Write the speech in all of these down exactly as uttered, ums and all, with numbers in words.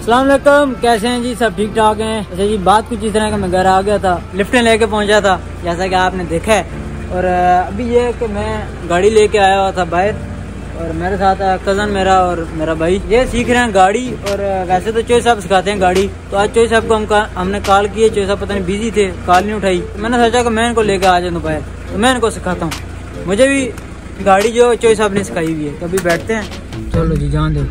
अस्सलाम वालेकुम, कैसे हैं जी? सब ठीक ठाक हैं। अच्छा जी, बात कुछ इस तरह का, मैं घर आ गया था, लिफ्ट लेके पहुंचा था जैसा कि आपने देखा है। और अभी ये है कि मैं गाड़ी लेके आया हुआ था बाहर, और मेरे साथ कज़न मेरा और मेरा भाई, ये सीख रहे हैं गाड़ी। और वैसे तो चोई साहब सिखाते हैं गाड़ी, तो आज चोई साहब को हम का, हमने कॉल किए, चोई साहब पता नहीं बिजी थे, कॉल नहीं उठाई। तो मैंने सोचा कि मैं इनको लेके आ जाऊँ बाहर, तो मैं इनको सिखाता हूँ। मुझे भी गाड़ी जो चोई साहब ने सिखाई हुई है, कभी बैठते हैं। चलो जी, जान दो,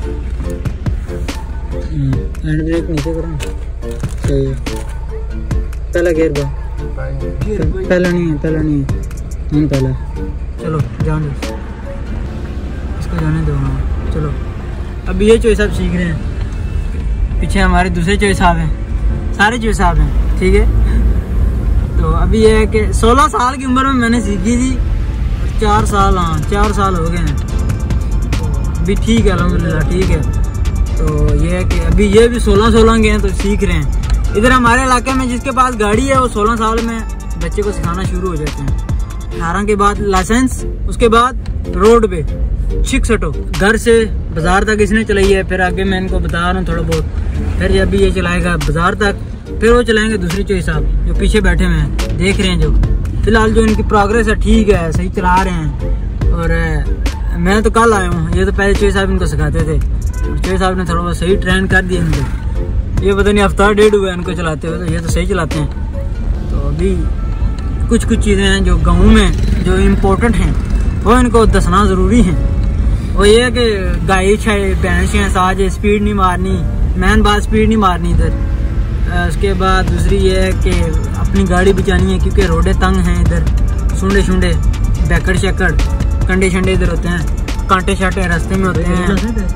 हैंड ब्रेक नीचे करो, सही है। पहला गेयर बा, पहला नहीं है, पहला नहीं है, नहीं पहला। चलो जान दो, इसको जाने दो। हाँ चलो, अब ये चोई साहब सीख रहे हैं, पीछे हमारे दूसरे चोई साहब हैं, सारे चोई साहब हैं, ठीक है। तो अभी ये है कि सोलह साल की उम्र में मैंने सीखी थी, और चार साल हाँ चार साल हो गए हैं, अभी ठीक है अल्हम्दुलिल्लाह, ठीक है। तो ये है कि अभी ये भी सोलह सोलह के हैं, तो सीख रहे हैं। इधर हमारे इलाके में जिसके पास गाड़ी है, वो सोलह साल में बच्चे को सिखाना शुरू हो जाते हैं। अठारह के बाद लाइसेंस, उसके बाद रोड पे छिक सटो। घर से बाजार तक इसने चलाई है, फिर आगे मैं इनको बता रहा हूँ थोड़ा बहुत। फिर जब भी ये चलाएगा बाजार तक, फिर वो चलाएंगे दूसरे चोई साहब जो पीछे बैठे हुए हैं, देख रहे हैं। जो फिलहाल जो इनकी प्रोग्रेस है ठीक है, सही चला रहे हैं। और मैं तो कल आया हूँ, ये तो पहले चोई साहब इनको सिखाते थे, चोई साहब ने थोड़ा बहुत सही ट्रेन कर दिया इनको। ये पता नहीं हफ्ता डेढ़ हुआ इनको चलाते हुए, तो ये तो सही चलाते हैं। तो अभी कुछ कुछ चीज़ें हैं जो गाँव में जो इम्पोर्टेंट हैं, वो इनको दसना ज़रूरी है। वो ये है कि गाय है, भैंस है, साज है, स्पीड नहीं मारनी, मैन बात स्पीड नहीं मारनी इधर। उसके बाद दूसरी ये है कि अपनी गाड़ी बचानी है, क्योंकि रोडें तंग हैं इधर, सुंडे शुंडे बैकड़ शैकड़ कंडे शंडे इधर होते हैं, कांटे शाटे रास्ते में होते हैं।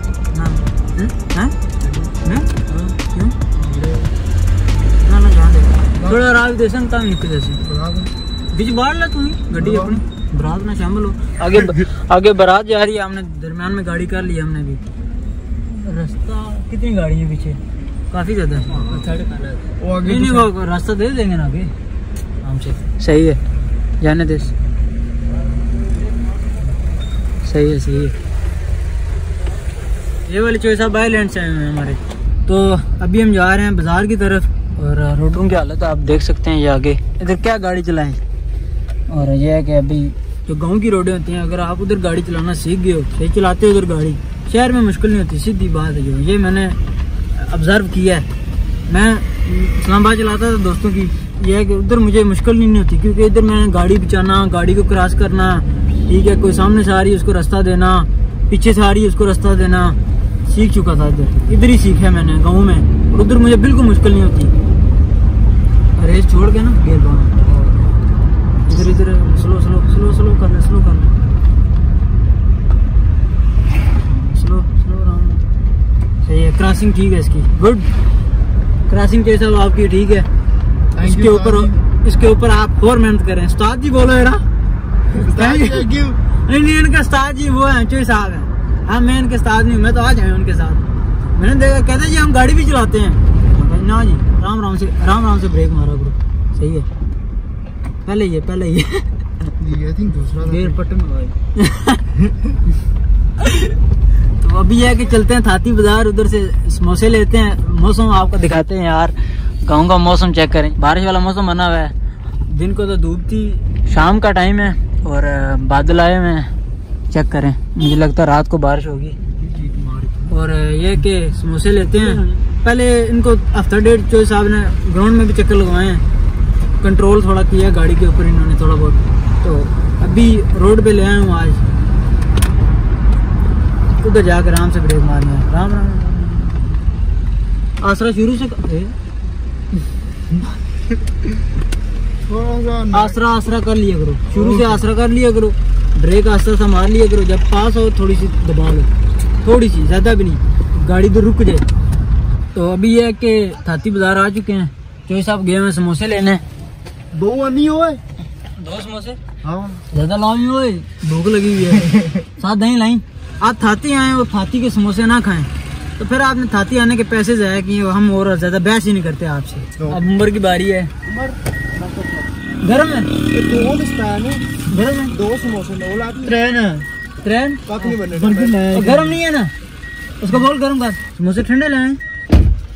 थोड़ा राज दे सकता बीच बाढ़ ला तुम्हें गड्डी अपनी बारात में शामिल हो। आगे आगे बारात जा रही है, हमने दरम्यान में गाड़ी कर ली हमने भी। रास्ता कितनी गाड़ी है पीछे, काफी ज्यादा। नहीं नहीं, वो रास्ता दे देंगे ना आगे हमसे, सही है, जाने दे, सही है सही है। ये वाले चोई साहब आइलैंड से आए हुए हैं हमारे। तो अभी हम जा रहे हैं बाजार की तरफ, और रोडों की हालत आप देख सकते हैं। ये आगे इधर क्या गाड़ी चलाएं, और ये है कि अभी जो गांव की रोडें होती हैं, अगर आप उधर गाड़ी चलाना सीख गए हो, सही चलाते हो उधर गाड़ी, शहर में मुश्किल नहीं होती, सीधी बात है। जो ये मैंने ऑब्जर्व किया है, मैं इस्लामाबाद चलाता था दोस्तों की, यह है कि उधर मुझे मुश्किल नहीं होती, क्योंकि इधर मैंने गाड़ी बचाना, गाड़ी को क्रॉस करना, ठीक है, कोई सामने से आ रही है उसको रास्ता देना, पीछे से आ रही है उसको रास्ता देना, सीख चुका था इधर। इधर ही सीखा मैंने गाँव में, और उधर मुझे बिल्कुल मुश्किल नहीं होती। रेस छोड़ के ना गेयर बाउंड, इधर इधर स्लो स्लो स्लो स्लो कर ले, स्लो कर ले, स्लो स्लो राउंड, सही है। क्रॉसिंग ठीक है इसकी, गुड क्रॉसिंग जैसा आपकी ठीक है। इसके ऊपर इसके ऊपर आप और मेहनत करें। उस्ताद जी बोलो यार, नहीं नहीं, इनके उस्ताद जी वो हैं, चोई साहब हैं। हाँ, मैं इनके उस्ताद नहीं हूँ, मैं तो आज आया उनके साथ। मैंने देखा, कहते जी हम गाड़ी भी चलाते हैं ना जी, राम राम से राम राम से ब्रेक मारा करो, सही है। पहले ये पहले ये आई थिंक दूसरा गेयर पट में भाई। तो अभी ये है कि चलते हैं थाती बाजार, उधर से समोसे लेते हैं। मौसम आपको दिखाते हैं यार, गाँव का मौसम चेक करें, बारिश वाला मौसम बना हुआ है। दिन को तो धूप थी, शाम का टाइम है और बादल आए हुए हैं, चेक करें, मुझे लगता है रात को बारिश होगी। और ये कि समोसे लेते हैं। पहले इनको हफ्ता डेढ़ चोई साहब ने ग्राउंड में भी चक्कर लगवाए हैं, कंट्रोल थोड़ा किया गाड़ी के ऊपर इन्होंने थोड़ा बहुत। तो अभी रोड पे ले आया हूँ आज, उधर जाकर आराम से ब्रेक मारना है। राम राम, आसरा शुरू से आसरा आसरा कर लिया करो, शुरू से आसरा कर लिया करो, ब्रेक आस्ता सा मार लिया करो, जब पास हो थोड़ी सी दबा लो, थोड़ी सी, ज्यादा भी नहीं, गाड़ी तो रुक जाए। तो अभी ये है कि थाती बाजार आ चुके हैं, चोई साहब गए हैं समोसे लेने। दो अन्नी हो दो समोसे, हाँ ज्यादा लाओ हो, भूख लगी हुई है, साथ दही लाई। आप थाती आए और थाती के समोसे ना खाएं, तो फिर आपने थाती आने के पैसे जाया कि हम और ज्यादा बहस ही नहीं करते आपसे। तो अब उम्र की बारी है, गरम है, गरम है, दो समोसे ट्रेन ट्रेन गरम नहीं है ना, उसको बोल गरम कर, समोसे ठंडे लाए।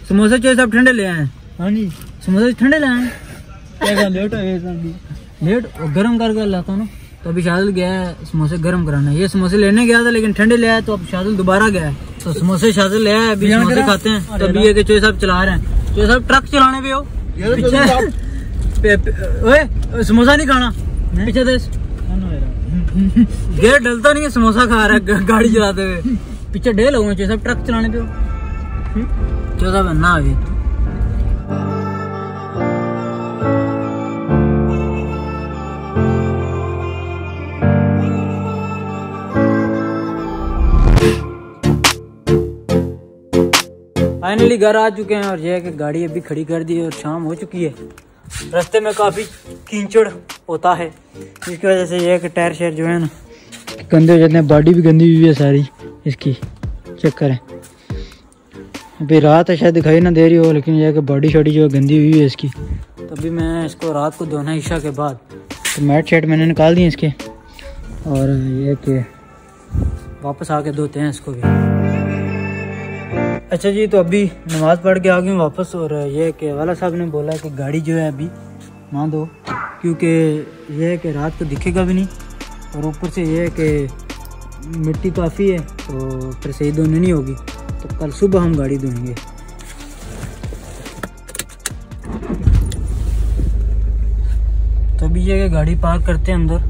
समोसे चाहिए सब ठंडे ले आए। हाँ जी समोसे ठंडे ले आए। लेट हो गए लेट गर्म करके लाता हूँ ना। तो अभी शादिल गया है समोसे गर्म कराना। ये समोसे लेने गया था लेकिन ठंडे ले आया तो अब शादिल दोबारा गया है। तो समोसे शादिल ले आया अभी समोसे खाते हैं। तभी ये चोई साहब चला रहे हैं। चोई साहब ट्रक चलाने पे हो ओए समोसा नहीं खाना पीछे देश गेट डलता नहीं है समोसा खा रहा है गाड़ी चलाते हुए पीछे डे लोगों चोई साहब ट्रक चलाने पे हो। चोई साहब ना अभी फाइनली घर आ चुके हैं और यह है कि गाड़ी अभी खड़ी कर दी है और शाम हो चुकी है। रास्ते में काफ़ी कीचड़ होता है जिसकी वजह से यह है कि टायर शेयर जो है ना गंदे हो जाते हैं। बॉडी भी गंदी हुई है सारी इसकी चक्कर है। अभी रात है शायद दिखाई ना दे रही हो लेकिन यह है कि बॉडी शॉडी जो है गंदी हुई है इसकी। तभी मैं इसको रात को धोना ईशा के बाद। तो मैट शेट मैंने निकाल दिए इसके और यह कि वापस आके धोते हैं इसको भी। अच्छा जी तो अभी नमाज़ पढ़ के आ गई वापस और ये कि वाला साहब ने बोला कि गाड़ी जो है अभी ना दो क्योंकि ये है कि रात को दिखेगा भी नहीं और ऊपर से ये है कि मिट्टी काफ़ी है तो फिर सही धोनी नहीं होगी। तो कल सुबह हम गाड़ी धोएंगे। तो अभी ये कि गाड़ी पार्क करते हैं अंदर।